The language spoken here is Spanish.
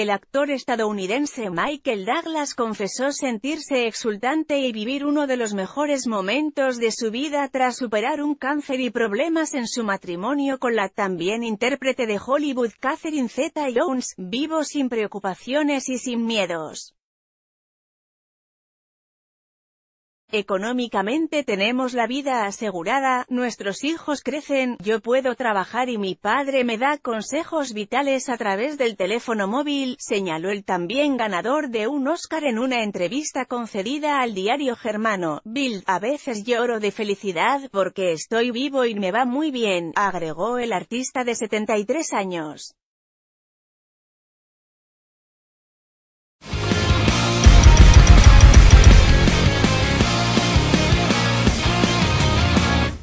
El actor estadounidense Michael Douglas confesó sentirse exultante y vivir uno de los mejores momentos de su vida tras superar un cáncer y problemas en su matrimonio con la también intérprete de Hollywood Catherine Zeta-Jones, vivo sin preocupaciones y sin miedos. Económicamente tenemos la vida asegurada, nuestros hijos crecen, yo puedo trabajar y mi padre me da consejos vitales a través del teléfono móvil, señaló el también ganador de un Oscar en una entrevista concedida al diario germano, Bild. A veces lloro de felicidad, porque estoy vivo y me va muy bien, agregó el artista de 73 años.